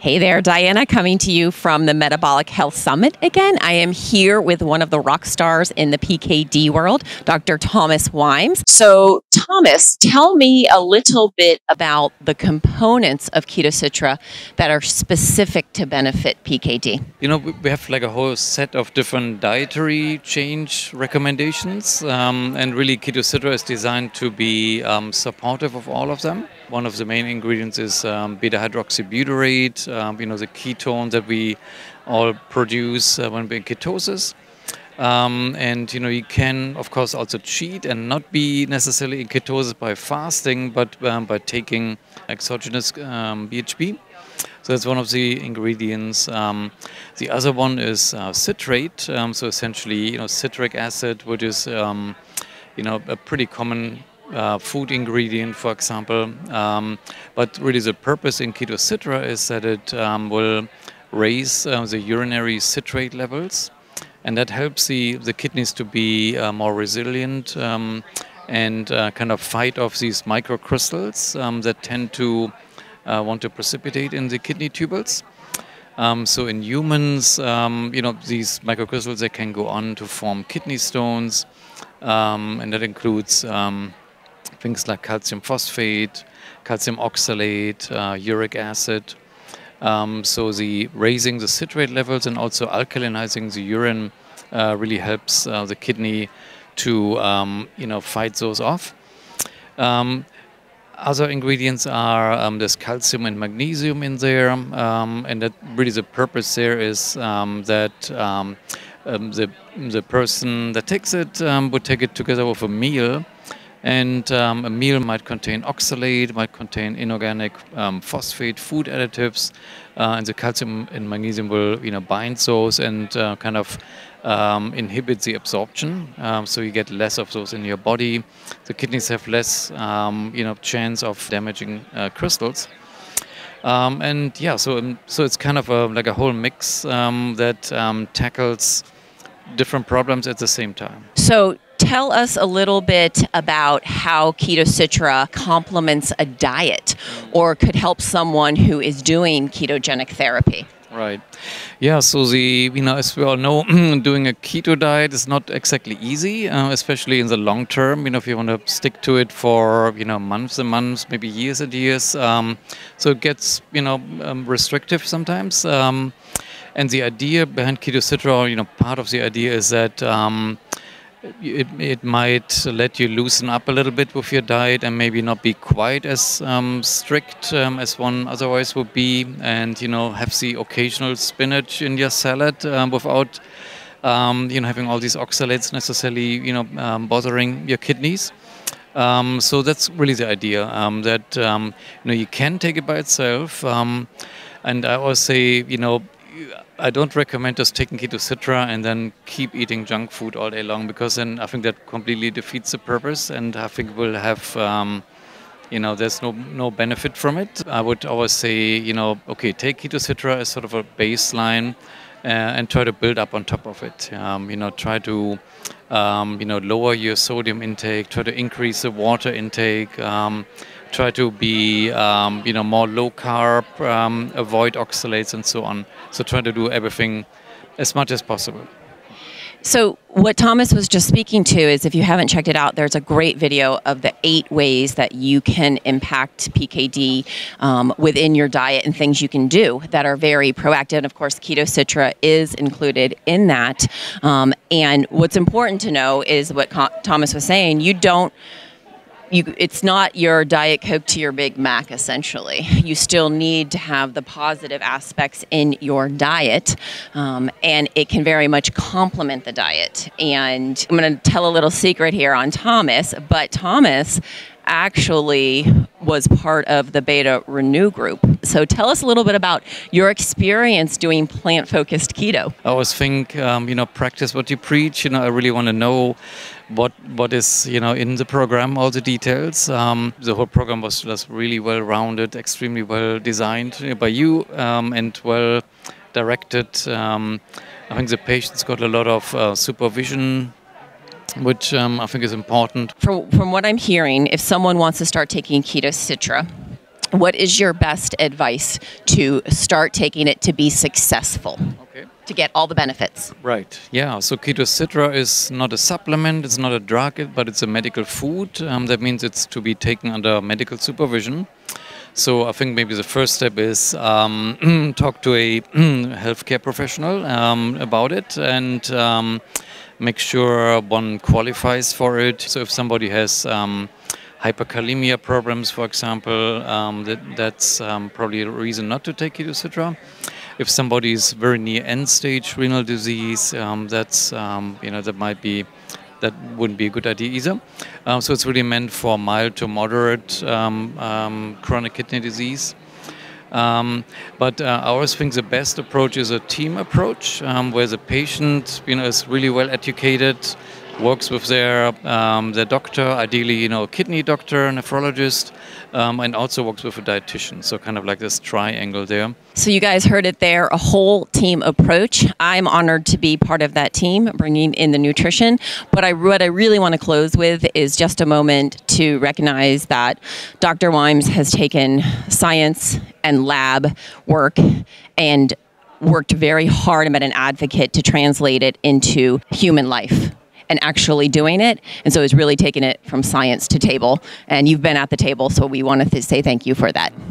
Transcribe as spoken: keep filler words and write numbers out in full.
Hey there, Diana, coming to you from the Metabolic Health Summit again. I am here with one of the rock stars in the P K D world, Doctor Thomas Weimbs. So, Thomas, tell me a little bit about the components of KetoCitra that are specific to benefit P K D. You know, we have like a whole set of different dietary change recommendations, um, and really KetoCitra is designed to be um, supportive of all of them. One of the main ingredients is um, beta-hydroxybutyrate, um, you know, the ketone that we all produce uh, when we're in ketosis. Um, and, you know, you can, of course, also cheat and not be necessarily in ketosis by fasting, but um, by taking exogenous um, B H B. So that's one of the ingredients. Um, the other one is uh, citrate. Um, so essentially, you know, citric acid, which is, um, you know, a pretty common Uh, food ingredient, for example, um, but really the purpose in KetoCitra is that it um, will raise uh, the urinary citrate levels, and that helps the, the kidneys to be uh, more resilient um, and uh, kind of fight off these microcrystals um, that tend to uh, want to precipitate in the kidney tubules. Um, so in humans, um, you know, these microcrystals, they can go on to form kidney stones, um, and that includes um, things like calcium phosphate, calcium oxalate, uh, uric acid. Um, so the raising the citrate levels and also alkalinizing the urine uh, really helps uh, the kidney to um, you know fight those off. Um, other ingredients are um, there's calcium and magnesium in there, um, and that really the purpose there is um, that um, um, the the person that takes it um, would take it together with a meal. And um, a meal might contain oxalate, might contain inorganic um, phosphate food additives, uh, and the calcium and magnesium will, you know, bind those and uh, kind of um, inhibit the absorption. Um, so you get less of those in your body. The kidneys have less, um, you know, chance of damaging uh, crystals. Um, and yeah, so um, so it's kind of a, like a whole mix um, that um, tackles different problems at the same time. So tell us a little bit about how KetoCitra complements a diet or could help someone who is doing ketogenic therapy. Right. Yeah, so the, you know, as we all know, doing a keto diet is not exactly easy, uh, especially in the long term, you know, if you want to stick to it for, you know, months and months, maybe years and years. Um, so it gets, you know, um, restrictive sometimes. Um, and the idea behind KetoCitra, you know, part of the idea is that um, It, it might let you loosen up a little bit with your diet and maybe not be quite as um, strict um, as one otherwise would be, and, you know, have the occasional spinach in your salad um, without um, you know, having all these oxalates necessarily, you know, um, bothering your kidneys. Um, so that's really the idea, um, that um, you know, you can take it by itself, um, and I always say, you know, I don't recommend just taking KetoCitra and then keep eating junk food all day long, because then I think that completely defeats the purpose, and I think we'll have, um, you know, there's no no benefit from it. I would always say, you know, okay, take KetoCitra as sort of a baseline uh, and try to build up on top of it. Um, you know, try to, um, you know, lower your sodium intake, try to increase the water intake. Um, Try to be, um, you know, more low carb, um, avoid oxalates and so on. So try to do everything as much as possible. So what Thomas was just speaking to is, if you haven't checked it out, there's a great video of the eight ways that you can impact P K D um, within your diet and things you can do that are very proactive. And of course, KetoCitra is included in that. Um, and what's important to know is what Thomas was saying, you don't You, it's not your Diet Coke to your Big Mac, essentially. You still need to have the positive aspects in your diet, um, and it can very much complement the diet. And I'm going to tell a little secret here on Thomas, but Thomas actually was part of the Beta Ren.Nu group. So tell us a little bit about your experience doing plant-focused keto. I always think, um, you know, practice what you preach. You know, I really want to know what what is, you know, in the program, all the details. Um, the whole program was, was really well-rounded, extremely well designed by you, um, and well directed. Um, I think the patients got a lot of uh, supervision, which um, I think is important. From, from what I'm hearing, if someone wants to start taking KetoCitra, what is your best advice to start taking it to be successful? Okay. To get all the benefits? Right. Yeah. So KetoCitra is not a supplement, it's not a drug, but it's a medical food. Um, that means it's to be taken under medical supervision. So I think maybe the first step is um, talk to a healthcare professional um, about it and um, make sure one qualifies for it. So if somebody has um, hyperkalemia problems, for example, um, that, that's um, probably a reason not to take KetoCitra. If somebody is very near end-stage renal disease, um, that's um, you know that might be that wouldn't be a good idea either. Um, so it's really meant for mild to moderate um, um, chronic kidney disease. Um, but uh, I always think the best approach is a team approach, um, where the patient, you know, is really well educated, works with their um, their doctor, ideally, you know, a kidney doctor, a nephrologist, um, and also works with a dietitian. So kind of like this triangle there. So you guys heard it there, a whole team approach. I'm honored to be part of that team, bringing in the nutrition. But I, what I really want to close with is just a moment to recognize that Doctor Weimbs has taken science and lab work and worked very hard and been an advocate to translate it into human life and actually doing it. And so he's really taken it from science to table. And you've been at the table, so we want to th- say thank you for that.